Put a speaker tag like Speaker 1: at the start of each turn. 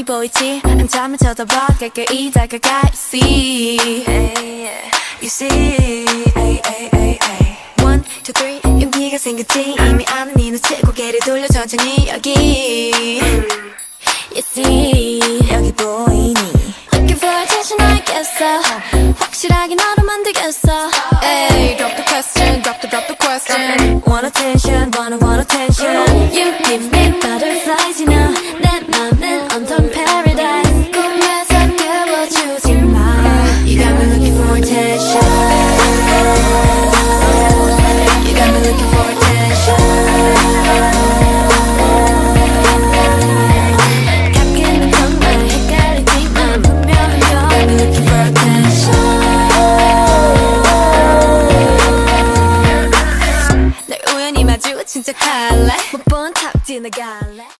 Speaker 1: 눈이 보이지 한참을 쳐다봐 가까이 다가가 You see You see One, two, three 용기가 생겼지 이미 아는 이 눈치 고개를 돌려 천천히 여기 You see 여기 보이니 Looking for attention 알겠어 확실하게 너로 만들겠어 Hey, drop the question, drop the question Want attention, want attention You give me butterflies, you know 내 맘은 온통 paradise 꿈에서 깨워주지 마 You got me looking for attention You got me looking for attention 가끔은 정말 헷갈리지만 분명한 건 You got me looking for attention 날 우연히 마주 침착할래 못 본 탑 지나갈래